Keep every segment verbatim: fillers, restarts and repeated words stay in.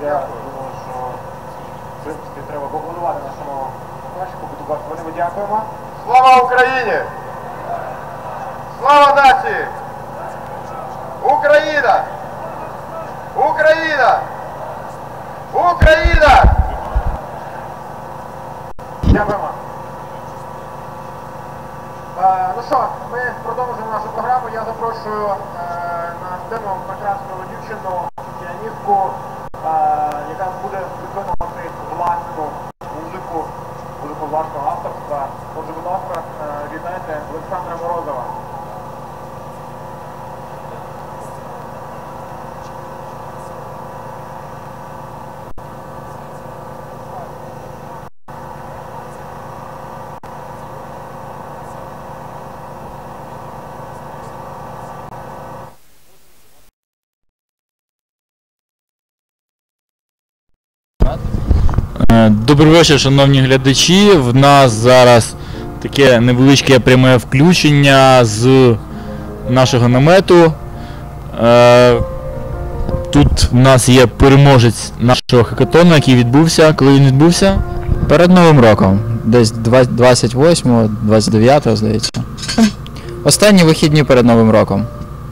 Я думаю, що в принципі треба поаплодувати нашому нашому будь ласка, ми дякуємо. Слава Україні! Слава нації! Україна! Україна! Україна! Дякуємо. Е, ну що, ми продовжуємо нашу програму. Я запрошую е, на сцену прекрасну дівчину, піаністку, е, яка буде виконувати власну музику, музику власного авторства. Отже, будь ласка, е, вітайте Олександра Морозова. Добрий вечір, шановні глядачі. В нас зараз таке невеличке пряме включення з нашого намету. Тут в нас є переможець нашого хакатону, який відбувся. Коли він відбувся? Перед Новим роком. Десь двадцять восьмого, двадцять дев'ятого, здається. Останні вихідні перед Новим роком.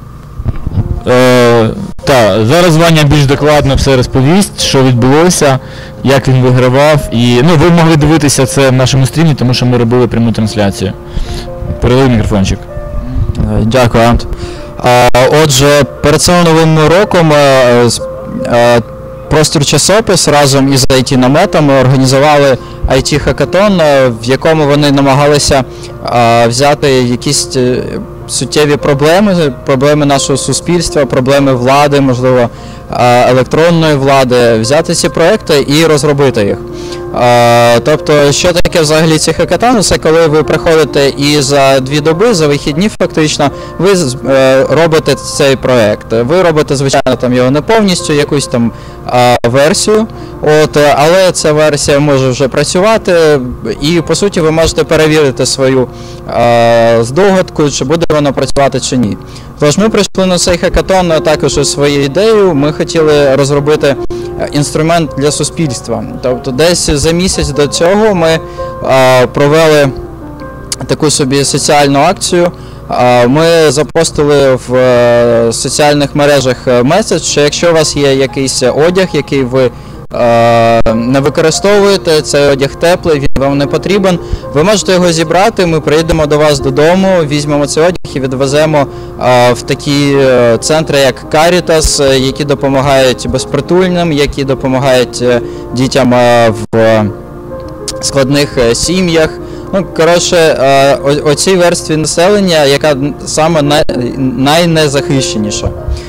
Е, так, зараз Ваня більш докладно все розповість, що відбулося, як він вигравав. І, ну, ви могли дивитися це в нашому стрімі, тому що ми робили пряму трансляцію. Передай мікрофончик. Дякую, Ант. Отже, перед цим Новим роком Простір часопис разом із ай ті-наметами організували ай ті-хакатон, в якому вони намагалися взяти якісь суттєві проблеми, проблеми нашого суспільства, проблеми влади, можливо, електронної влади, взяти ці проекти і розробити їх. Тобто, що таке взагалі ці хакатони? Це коли ви приходите і за дві доби, за вихідні фактично, ви робите цей проект. Ви робите, звичайно, там його не повністю, якусь там версію, от, але ця версія може вже працювати, і по суті ви можете перевірити свою здогадку, чи буде вона працювати чи ні. Тож ми прийшли на цей хакатон також із своєю ідеєю. Ми хотіли розробити інструмент для суспільства. Тобто десь за місяць до цього ми а, провели таку собі соціальну акцію. А, ми запостили в а, соціальних мережах меседж, що якщо у вас є якийсь одяг, який ви а, не використовуєте, цей одяг теплий, він вам не потрібен, ви можете його зібрати, ми приїдемо до вас додому, візьмемо цей одяг і відвеземо а, в такі центри, як Caritas, які допомагають безпритульним, які допомагають дітям а, в складних сім'ях. Ну, коротше, оцій верстві населення, яка саме най, найнезахищеніша.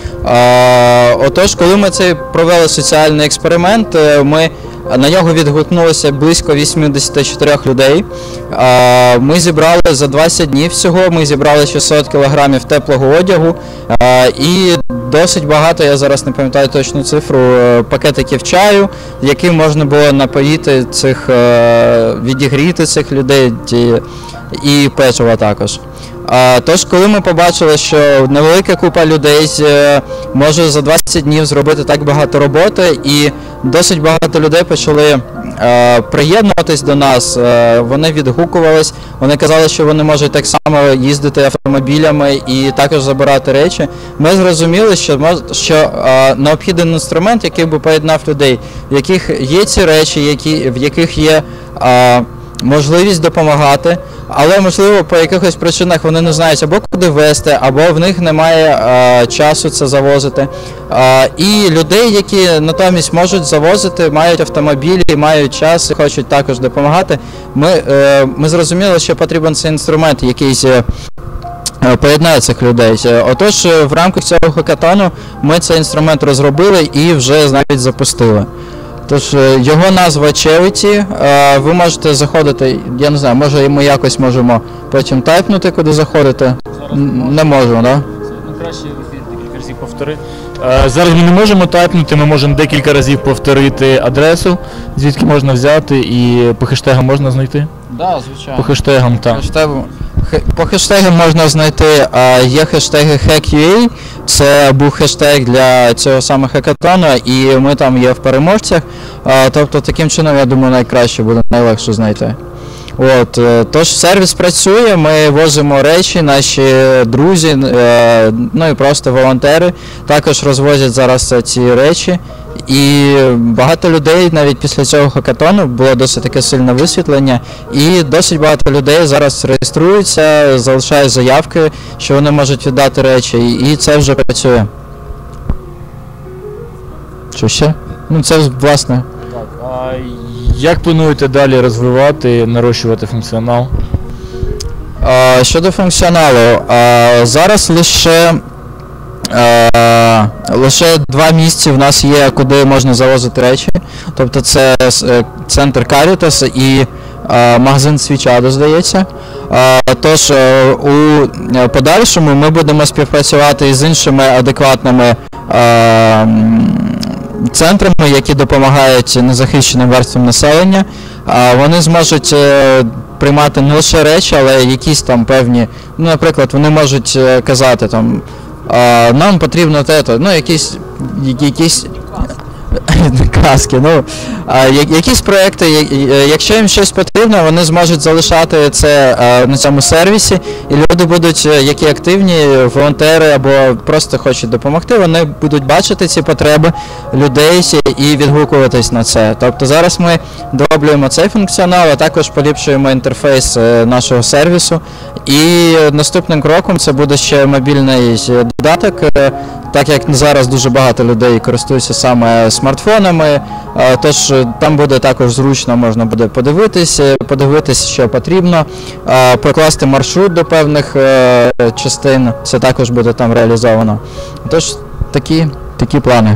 Отож, коли ми цей провели соціальний експеримент, ми на нього відгукнулося близько вісімдесят чотири людей. Ми зібрали за двадцять днів всього, ми зібрали шістсот кілограмів теплого одягу і досить багато, я зараз не пам'ятаю точну цифру, пакетиків чаю, яким можна було напоїти цих, відігріти цих людей і печива також. Тож, коли ми побачили, що невелика купа людей може за двадцять днів зробити так багато роботи, і досить багато людей почали приєднуватись до нас, вони відгукувались, вони казали, що вони можуть так само їздити автомобілями і також забирати речі. Ми зрозуміли, що, що необхідний інструмент, який би поєднав людей, в яких є ці речі, які, в яких є можливість допомагати, але, можливо, по якихось причинах вони не знають або куди везти, або в них немає а, часу це завозити. А, і людей, які натомість можуть завозити, мають автомобілі, мають час і хочуть також допомагати, ми, е, ми зрозуміли, що потрібен цей інструмент, якийсь е, поєднає цих людей. Отож, в рамках цього хакатону ми цей інструмент розробили і вже навіть запустили. Тож, його назва Charity, ви можете заходити, я не знаю, може ми якось можемо потім тайпнути, куди заходити? Не можемо, так? Ну, краще декілька разів повтори. Зараз ми не можемо тайпнути, ми можемо декілька разів повторити адресу, звідки можна взяти, і по хештегам можна знайти? Так, да, звичайно. По хештегам, так. Хештегом, Хе- По хештегам можна знайти, а, є хештеги hack.ua, це був хештег для цього саме хакатону, і ми там є в переможцях. А, тобто таким чином, я думаю, найкраще буде, найлегше знайти. От, е, тож сервіс працює, ми возимо речі, наші друзі, е, ну і просто волонтери також розвозять зараз ці речі. І багато людей навіть після цього хакатону було досить таке сильне висвітлення, і досить багато людей зараз реєструються, залишають заявки, що вони можуть віддати речі, і це вже працює. Що ще? Ну це власне. Так, а як плануєте далі розвивати, нарощувати функціонал? А, щодо функціоналу, а, зараз лише, а, лише два місці в нас є, куди можна завозити речі. Тобто це е, центр Caritas і а, магазин Свічадо, здається. А, тож е, у подальшому ми будемо співпрацювати із іншими адекватними а, м, центрами, які допомагають незахищеним верствам населення. А, вони зможуть е, приймати не лише речі, але якісь там певні, ну, наприклад, вони можуть е, казати там, а, нам потрібно те, то, ну, якісь, я- якісь краски, ну, а, я- якісь проекти, я- я- якщо їм щось потрібно, вони зможуть залишати це а, на цьому сервісі, і люди будуть, е, які активні волонтери або просто хочуть допомогти, вони будуть бачити ці потреби людей і відгукуватись на це. Тобто зараз ми дороблюємо цей функціонал, а також поліпшуємо інтерфейс е, нашого сервісу. І наступним кроком це буде ще мобільний е, додаток, е, так як зараз дуже багато людей користуються саме смартфонами, е, тож е, там буде також зручно, можна буде подивитись, е, подивитись, що потрібно, е, прокласти маршрут до певних е, частин, це також буде там реалізовано. Тож такі, такі плани.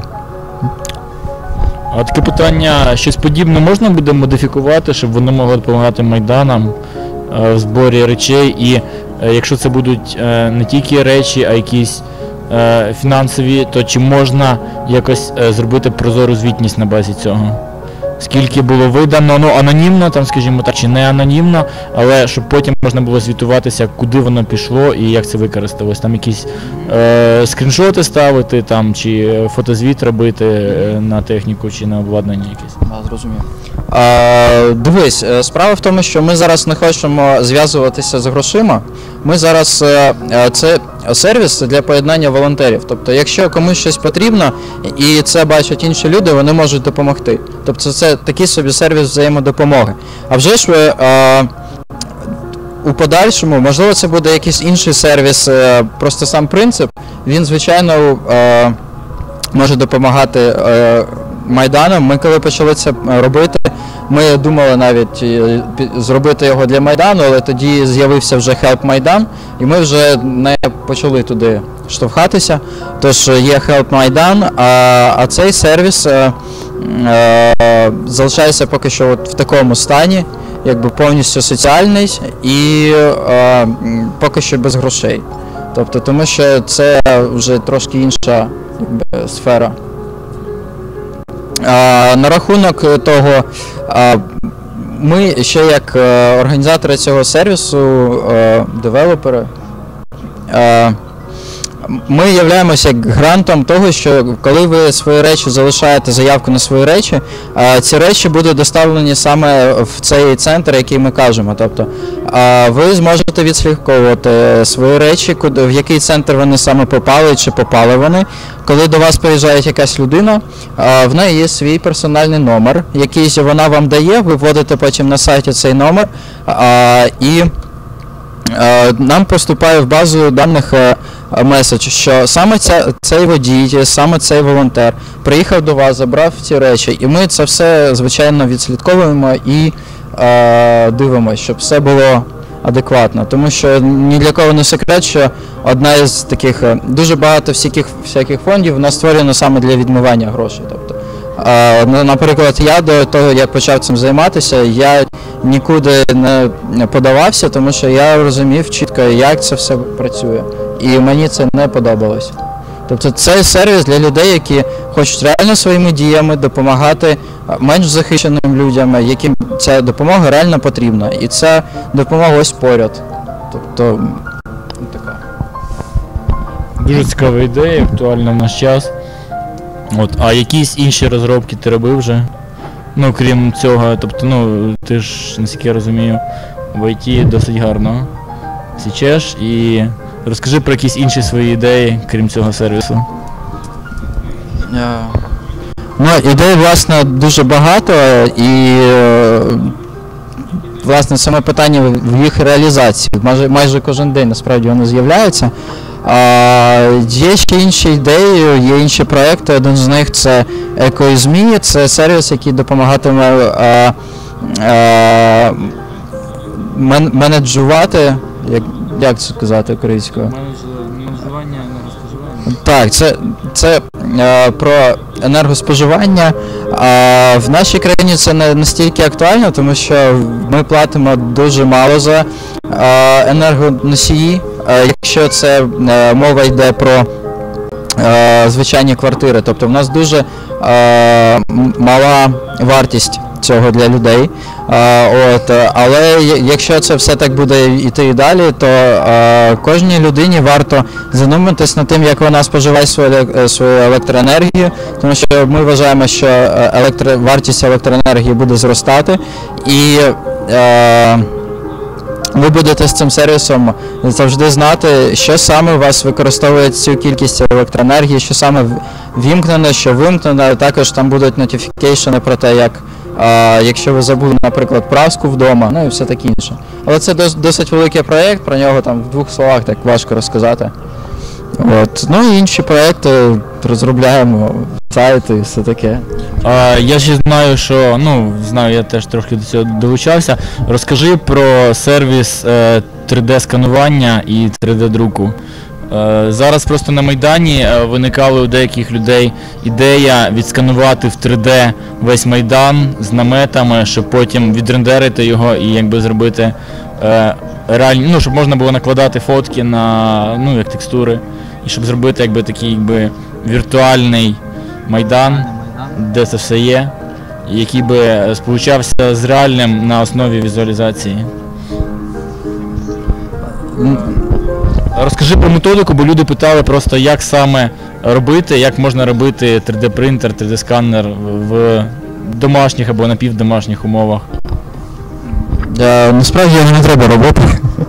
А таке питання, щось подібне можна буде модифікувати, щоб воно могло допомагати майданам е, в зборі речей, і е, якщо це будуть е, не тільки речі, а якісь е, фінансові, то чи можна якось е, зробити прозору звітність на базі цього? Скільки було видано, ну анонімно, там, скажімо так, чи не анонімно, але щоб потім можна було звітуватися, куди воно пішло і як це використалось. Там якісь е, скріншоти ставити, там, чи фотозвіт робити е, на техніку, чи на обладнання якесь. А, зрозумів. А, дивись, е, справа в тому, що ми зараз не хочемо зв'язуватися з грошима. Ми зараз, е, е, це сервіс для поєднання волонтерів. Тобто, якщо комусь щось потрібно, і це бачать інші люди, вони можуть допомогти. Тобто це такий собі сервіс взаємодопомоги. А вже ж ви, е, у подальшому, можливо, це буде якийсь інший сервіс, е, просто сам принцип, він, звичайно, е, може допомагати е, Майданам. Ми коли почали це робити, ми думали навіть е, пі- зробити його для Майдану, але тоді з'явився вже Help Майдан, і ми вже не почали туди штовхатися. Тож е, є Help Майдан, а, а цей сервіс е, е, залишається поки що от в такому стані, якби повністю соціальний і е, м, поки що без грошей. Тобто, тому що це вже трошки інша якби, сфера. А, на рахунок того, а, ми ще як е, організатори цього сервісу, е, девелопери, е, ми являємося як грантом того, що коли ви свої речі залишаєте заявку на свої речі, е, ці речі будуть доставлені саме в цей центр, який ми кажемо. Тобто е, ви зможете відслідковувати свої речі, куди, в який центр вони саме попали чи попали вони. Коли до вас приїжджає якась людина, е, в неї є свій персональний номер, який вона вам дає, ви вводите потім на сайті цей номер, е, і е, нам поступає в базу даних е, меседж, що саме ця, цей водій, саме цей волонтер приїхав до вас, забрав ці речі, і ми це все, звичайно, відслідковуємо і е, дивимося, щоб все було адекватно. Тому що ні для кого не секрет, що одна із таких, е, дуже багато всяких, всяких фондів вона створена саме для відмивання грошей. Тобто, е, ну, наприклад, я до того, як почав цим займатися, я нікуди не, не подавався, тому що я розумів чітко, як це все працює. І мені це не подобалось. Тобто це сервіс для людей, які хочуть реально своїми діями допомагати менш захищеним людям, яким ця допомога реально потрібна. І ця допомога ось поряд. Тобто, ну, така. Дуже цікава ідея, актуальна в наш час. От, а якісь інші розробки ти робив вже? Ну, крім цього, тобто, ну, ти ж, наскільки я розумію, в ай ті досить гарно січеш. І розкажи про якісь інші свої ідеї, крім цього сервісу. Е, Ну, ідей, власне, дуже багато, і, е, власне, саме питання в їх реалізації. Майже, майже кожен день, насправді, вони з'являються. А, є ще інші ідеї, є інші проекти. Один з них – це EcoIzMe, це сервіс, який допомагатиме а, а, мен, менеджувати, як, як це сказати українською? Менеджування енергоспоживання? Так, це, це е, про енергоспоживання. А в нашій країні це не настільки актуально, тому що ми платимо дуже мало за е, енергоносії. Е, якщо це е, мова йде про е, звичайні квартири, тобто в нас дуже е, мала вартість цього для людей. А, от, але якщо це все так буде йти і далі, то а, кожній людині варто задуматись над тим, як вона споживає свою, свою електроенергію, тому що ми вважаємо, що електро, вартість електроенергії буде зростати, і а, ви будете з цим сервісом завжди знати, що саме у вас використовує цю кількість електроенергії, що саме вімкнено, що вимкнено. Також там будуть нотифікейшени про те, як а, якщо ви забули, наприклад, праску вдома, ну і все таке інше. Але це дос, досить великий проєкт, про нього там в двох словах так важко розказати. От. Ну і інші проєкти розробляємо, сайти і все таке. А, я ще знаю, що, ну, знаю, я теж трохи до цього долучався. Розкажи про сервіс е, три де-сканування і три де-друку. Е, зараз просто на Майдані е, виникала у деяких людей ідея відсканувати в три де весь Майдан з наметами, щоб потім відрендерити його і якби зробити е, реальні, ну, щоб можна було накладати фотки на, ну, як текстури, і щоб зробити якби такий якби віртуальний Майдан, де це все є, який би сполучався з реальним на основі візуалізації. Розкажи про методику, бо люди питали просто, як саме робити, як можна робити три де-принтер, три де-сканер в домашніх або напівдомашніх умовах. Е, насправді його не треба робити.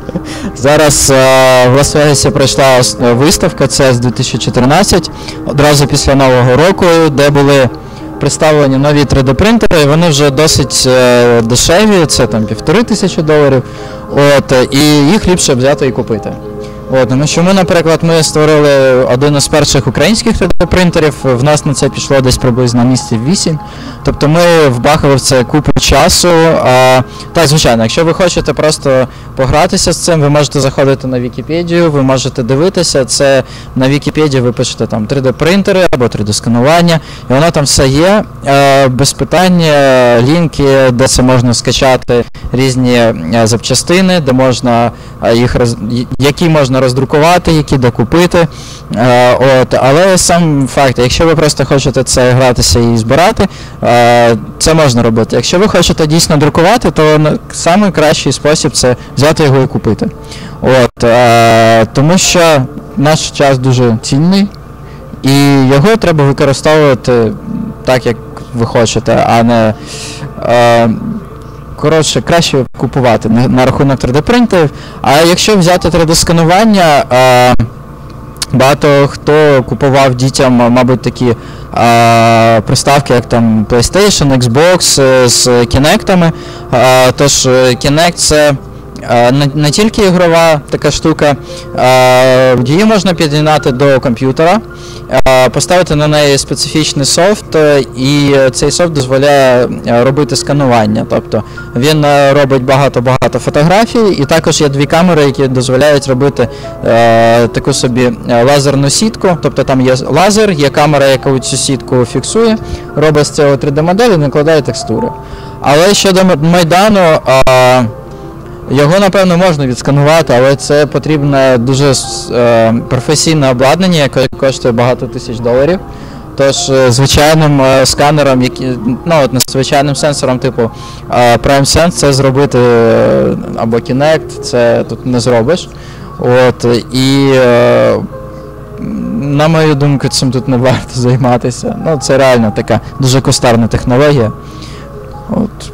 Зараз е, в Лас-Вегасі пройшла виставка це з дві тисячі чотирнадцять, одразу після Нового року, де були представлені нові три де-принтери, і вони вже досить е, дешеві, це там півтори тисячі доларів, от, і їх ліпше взяти і купити. От, тому що ми, наприклад, ми створили один із перших українських три де-принтерів, в нас на це пішло десь приблизно місяців вісім. Тобто ми вбахали в це купу часу. А, так, звичайно, якщо ви хочете просто погратися з цим, ви можете заходити на Вікіпедію, ви можете дивитися, це на Вікіпедії ви пишете там три де-принтери або три де-сканування, і воно там все є, а, без питань, лінки, де це можна скачати різні запчастини, де можна їх роз... які можна роздрукувати, які докупити. Е, от, але сам факт, якщо ви просто хочете це гратися і збирати, е, це можна робити. Якщо ви хочете дійсно друкувати, то найкращий спосіб це взяти його і купити. От, е, тому що наш час дуже цінний, і його треба використовувати так, як ви хочете, а не... Е, Коротше, краще купувати на, на рахунок три де-принтерів. А якщо взяти три де-сканування, е, багато хто купував дітям, мабуть, такі е, приставки, як там PlayStation, Xbox е, з Kinect'ами. Е, тож Kinect – це е, не, не тільки ігрова така штука, е, її можна під'єднати до комп'ютера, е, поставити на неї специфічний софт, е, і цей софт дозволяє е, робити сканування. Тобто він е, робить багато-багато фотографій, і також є дві камери, які дозволяють робити е, таку собі лазерну сітку. Тобто там є лазер, є камера, яка цю сітку фіксує, робить з цього три де-модель і накладає текстури. Але щодо Майдану, е, його, напевно, можна відсканувати, але це потрібне дуже е, професійне обладнання, яке коштує багато тисяч доларів. Тож е, звичайним е, сканером, які, ну от не звичайним сенсором, типу е, PrimeSense, це зробити е, або Kinect, це тут не зробиш. От, і е, на мою думку, цим тут не варто займатися. Ну, це реально така дуже кустарна технологія. От.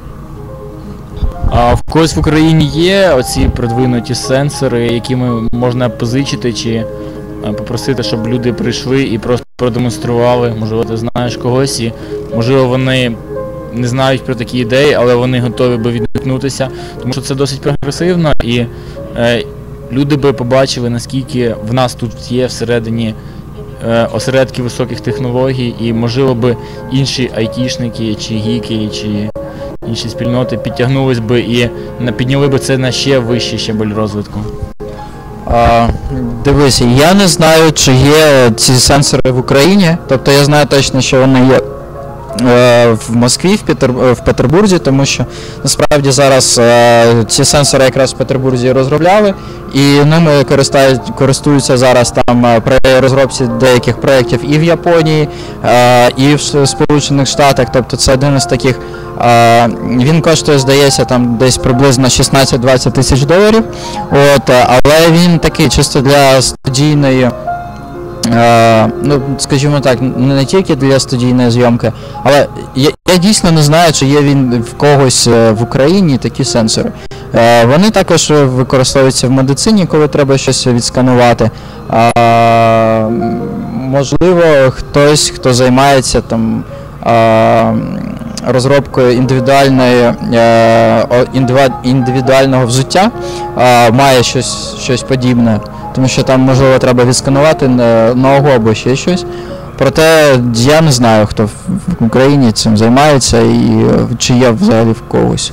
А в когось в Україні є оці продвинуті сенсори, якими можна позичити чи е, попросити, щоб люди прийшли і просто продемонстрували? Можливо, ти знаєш когось, і можливо вони не знають про такі ідеї, але вони готові би відгукнутися, тому що це досить прогресивно, і е, люди би побачили, наскільки в нас тут є всередині е, осередки високих технологій, і можливо би інші айтішники, чи гіки, чи інші спільноти підтягнулись би і на- підняли би це на ще вищий щабель розвитку. А, дивись, я не знаю, чи є ці сенсори в Україні. Тобто я знаю точно, що вони є е, в Москві, в, Петер, в Петербурзі, тому що насправді зараз е, ці сенсори якраз в Петербурзі розробляли, і ними користають, користуються зараз там е, при розробці деяких проєктів і в Японії, е, і в С- Сполучених Штатах. Тобто це один із таких. Е, він коштує, здається, там десь приблизно шістнадцять-двадцять тисяч доларів. От, е, але він такий чисто для студійної. Е, ну, скажімо так, не тільки для студійної зйомки, але я, я дійсно не знаю, чи є він в когось е, в Україні такі сенсори. Е, вони також використовуються в медицині, коли треба щось відсканувати. Е, можливо, хтось, хто займається там е, розробкою індивідуальної, е, о- індиві- індивідуального взуття, е, має щось, щось подібне. Тому що там, можливо, треба відсканувати на- ногу або ще щось. Проте я не знаю, хто в в Україні цим займається і е, чи є взагалі в когось.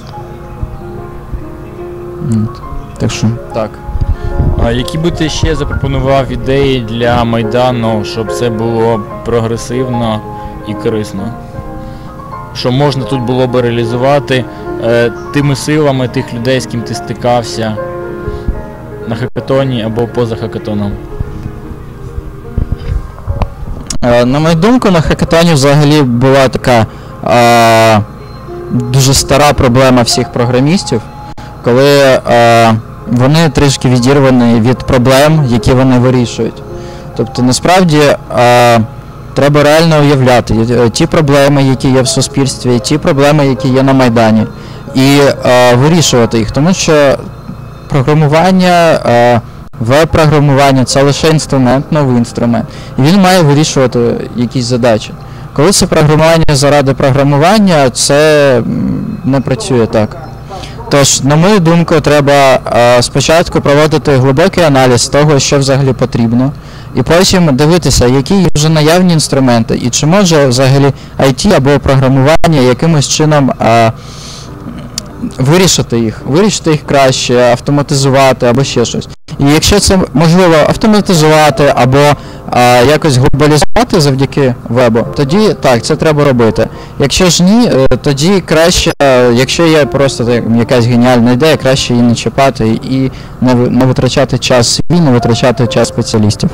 М, Так що, так. А які би ти ще запропонував ідеї для Майдану, щоб це було прогресивно і корисно? Що можна тут було би реалізувати е, тими силами тих людей, з ким ти стикався на хакатоні або поза хакатоном? Е, На мою думку, на хакатоні взагалі була така е, дуже стара проблема всіх програмістів, коли е, вони трішки відірвані від проблем, які вони вирішують. Тобто, насправді, е, треба реально уявляти е, ті проблеми, які є в суспільстві, і ті проблеми, які є на Майдані, і е, вирішувати їх, тому що програмування, е, веб-програмування це лише інструмент, новий інструмент. І він має вирішувати якісь задачі. Коли це програмування заради програмування, це м, не працює так. Тож, на мою думку, треба е, спочатку проводити глибокий аналіз того, що взагалі потрібно, і потім дивитися, які є вже наявні інструменти, і чи може взагалі ай ті або програмування якимось чином е, вирішити їх, вирішити їх краще, автоматизувати або ще щось. І якщо це можливо автоматизувати або а, якось глобалізувати завдяки вебу, тоді так, це треба робити. Якщо ж ні, е, тоді краще, е, якщо є просто так, якась геніальна ідея, краще її не чіпати і не, ви- не витрачати час свій, не витрачати час спеціалістів.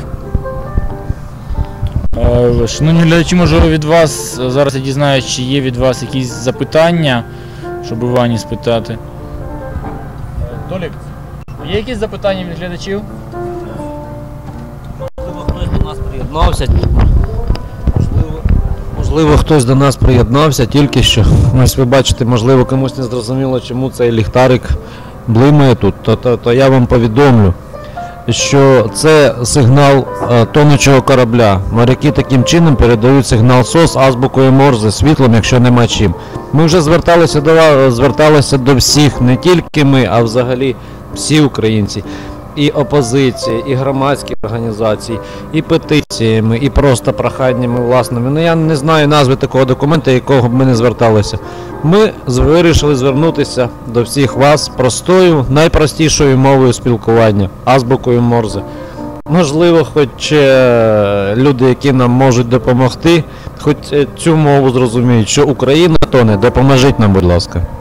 Е, Шановні глядачі, можливо, від вас е, зараз я дізнаюсь, чи є від вас якісь запитання, щоб у Вані спитати. Толік, є якісь запитання від глядачів? Можливо, хтось до нас приєднався. Можливо, можливо, хтось до нас приєднався тільки що. Ось ви бачите, можливо, комусь не зрозуміло, чому цей ліхтарик блимає тут. То, то, то я вам повідомлю, що це сигнал е, тонучого корабля. Моряки таким чином передають сигнал СОС азбукою Морзе, світлом, якщо нема чим. Ми вже зверталися до вас, зверталися до всіх, не тільки ми, а взагалі всі українці. І опозиції, і громадські організації, і петиціями, і просто проханнями власними. Ну я не знаю назви такого документа, якого б ми не зверталися. Ми з- вирішили звернутися до всіх вас простою, найпростішою мовою спілкування, азбукою Морзе. Можливо, хоч е, люди, які нам можуть допомогти, хоч е, цю мову зрозуміють, що Україна тоне, допоможіть нам, будь ласка.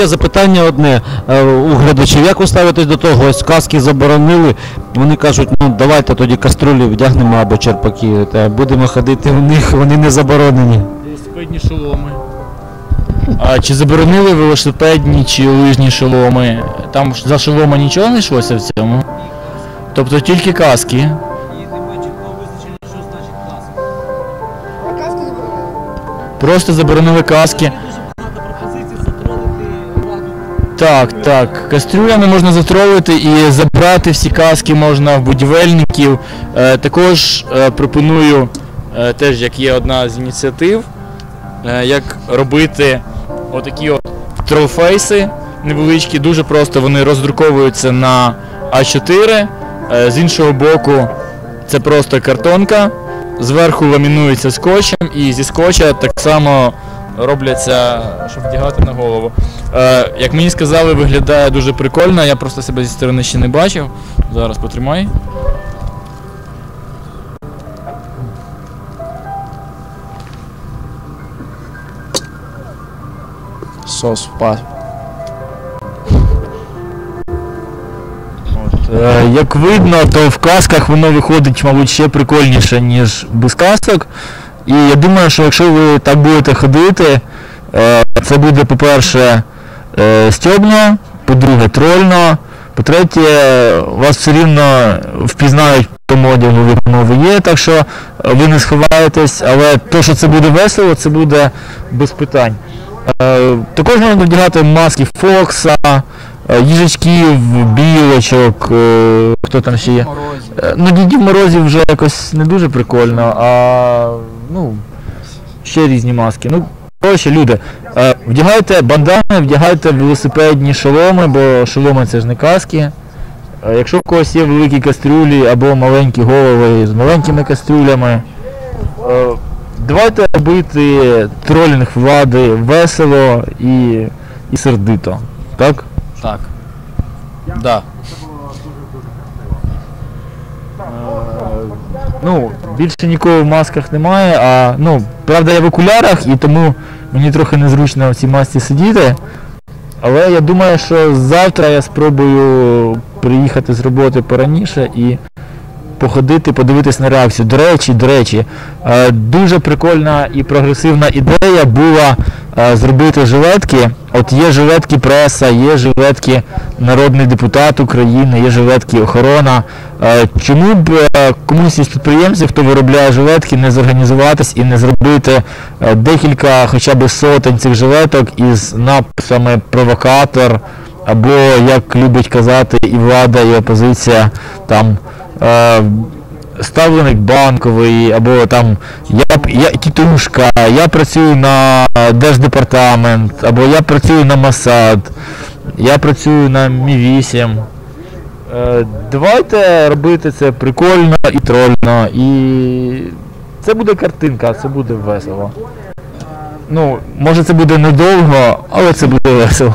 є запитання одне е, у глядачів. Як ви ставитесь до того? Ось каски заборонили. Вони кажуть, ну давайте тоді каструлі вдягнемо або черпаки. Та будемо ходити в них, вони не заборонені. Велосипедні шоломи. А чи заборонили велосипедні чи лижні шоломи? Там за шолома нічого не йшлося в цьому? Тобто тільки каски? Просто заборонили каски. Так, так. Кастрюлями можна затролити і забрати всі каски можна в будівельників. Е, також е, пропоную, е, теж як є одна з ініціатив, е, як робити отакі от тролфейси невеличкі. Дуже просто вони роздруковуються на а чотири. Е, з іншого боку це просто картонка. Зверху ламінується скотчем і зі скотча так само робляться, щоб вдягати на голову. Е, як мені сказали, виглядає дуже прикольно, я просто себе зі сторони ще не бачив. Зараз потримай. Сос впав. Е, як видно, то в касках воно виходить, мабуть, ще прикольніше, ніж без касок. І я думаю, що якщо ви так будете ходити, е, це буде, по-перше, е, стьобно, по-друге, трольно, по-третє, вас все рівно впізнають по одягу, в якому ви є, так що ви не сховаєтесь, але то, що це буде весело, це буде без питань. Е, також можна вдягати маски Фокса, їжачків, білочок, е, хто там ще є? Е, ну, Дідів Морозів вже якось не дуже прикольно, а ну, ще різні маски. Ну, коротше, люди, е, вдягайте бандани, вдягайте велосипедні шоломи, бо шоломи це ж не каски. Е, якщо в когось є великі кастрюлі або маленькі голови з маленькими кастрюлями, е, давайте робити тролінг влади весело і, і сердито, так? Так. Да. Ну, більше нікого в масках немає, а, ну, правда, я в окулярах, і тому мені трохи незручно в цій масці сидіти. Але я думаю, що завтра я спробую приїхати з роботи пораніше і походити, подивитись на реакцію. До речі, до речі, дуже прикольна і прогресивна ідея була зробити жилетки. От є жилетки преса, є жилетки народний депутат України, є жилетки охорона. Чому б комусь із підприємців, хто виробляє жилетки, не зорганізуватись і не зробити декілька, хоча б сотень цих жилеток із написами «провокатор», або, як любить казати і влада, і опозиція, там, ставленик банковий, або там я, я тітушка, я працюю на Держдепартамент, або я працюю на Моссад, я працюю на Мі вісім. Е, давайте робити це прикольно і трольно, і це буде картинка, це буде весело. Ну, може це буде недовго, але це буде весело.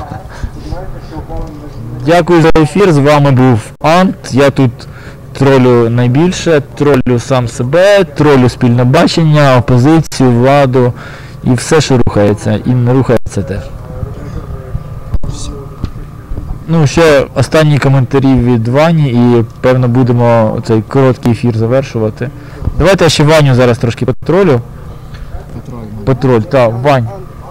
Дякую за ефір, з вами був Ант, я тут тролю найбільше, тролю сам себе, тролю спільне бачення, опозицію, владу і все, що рухається, і не рухається теж. Ну, ще останні коментарі від Вані і, певно, будемо цей короткий ефір завершувати. Давайте я ще Ваню зараз трошки потролю. Потроль, так, Вань.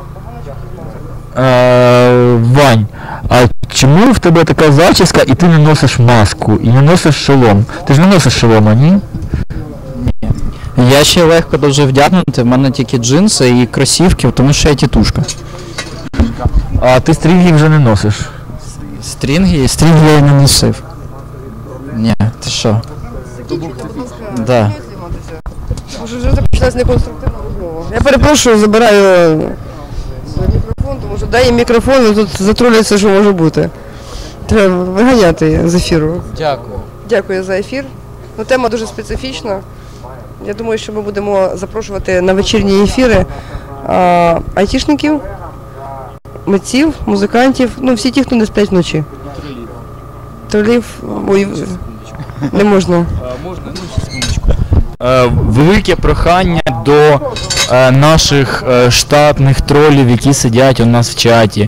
Е, Вань, а чому в тебе така зачіска і ти не носиш маску, і не носиш шолом? Ти ж не носиш шолома, ні? Ні. Я ще легко дуже вдягнути, в мене тільки джинси і кросівки, тому що я тітушка. А ти стрінги вже не носиш? Стрінги? Стрінги я не носив. Ні, ти що? Да. Може вже почалась неконструктивна розмова. Я перепрошую, забираю мікрофон, тому що дай їм мікрофон, і тут затруляться, що може бути. Треба виганяти з ефіру. Дякую. Дякую за ефір. Ну, тема дуже специфічна. Я думаю, що ми будемо запрошувати на вечірні ефіри а, айтішників, митців, музикантів, ну всі ті, хто не сплять вночі. Тролів. Ой, не можна. Можна, Е, велике прохання до е, наших е, штатних тролів, які сидять у нас в чаті.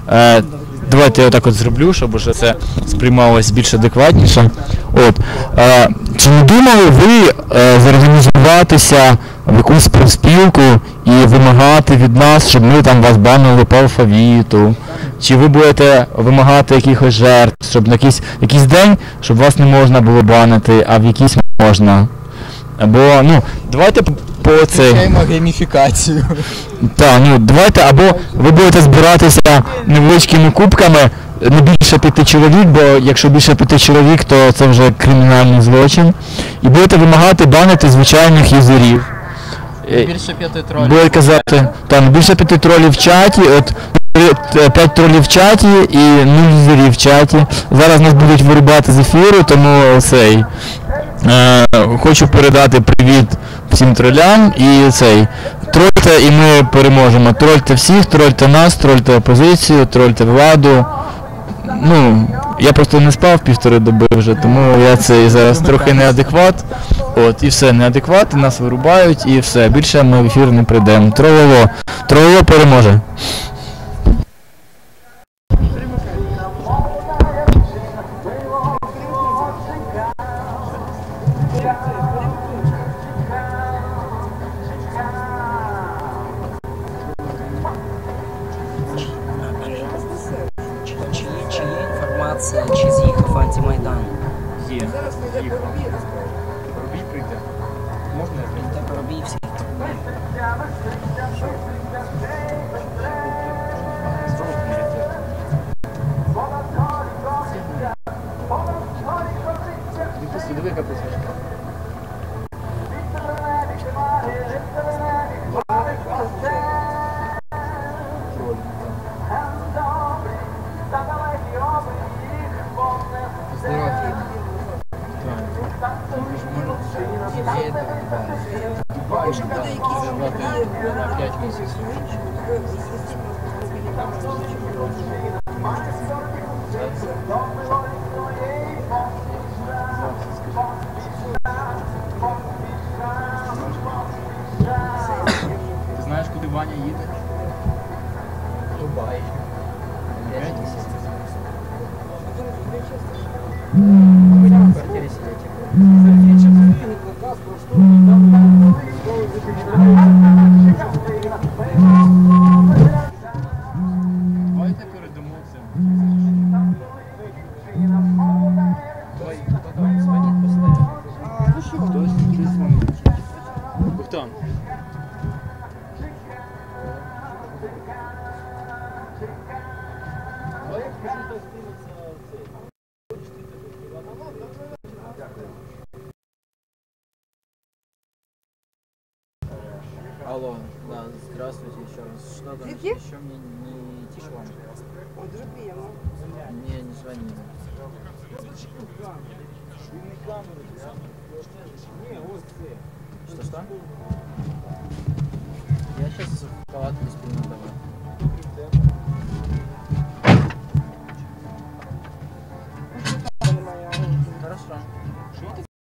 Е, давайте я отак от зроблю, щоб уже це сприймалось більш адекватніше. От. Е, чи не думали ви е, зорганізуватися в якусь профспілку і вимагати від нас, щоб ми там вас банили по алфавіту? Чи ви будете вимагати якихось жертв, щоб на якийсь, якийсь день, щоб вас не можна було банити, а в якийсь можна? Або, ну, давайте по, по цей... гейміфікацію. Так, ну, давайте, або ви будете збиратися невеличкими кубками, не більше п'яти чоловік, бо якщо більше п'яти чоловік, то це вже кримінальний злочин. І будете вимагати банити звичайних юзерів. Більше п'яти тролів. Буде казати, там, більше п'яти тролів в чаті, от п'ять тролів в чаті і нуль юзерів в чаті. Зараз нас будуть вирубати з ефіру, тому цей. Е, хочу передати привіт всім тролям і цей. Трольте і ми переможемо. Трольте всіх, трольте нас, трольте опозицію, трольте владу. Ну, я просто не спав півтори доби вже, тому я цей зараз трохи неадекват. От, і все, неадекват, нас вирубають і все. Більше ми в ефір не прийдемо. Трололо. Трололо переможе. Чи, чи, є, чи є інформація, чи з'їхав антимайдан? Є. Робій прийде. Можна я Він так робив всіх. Диви, яка посвячка. Ти знаєш, куди Ваня їде? Дубай. П'ять місяців. В квартирі сидять. Давайте передамо це. Давай, Богдан, дзвоніть постійно. Хтось, хтось дзвонить. Богдан. Алло, да, здравствуйте еще раз. Что там Звонки? еще мне не тише вам? О, дуже приємно. Не, не звонили. Что-что? Я сейчас в палатке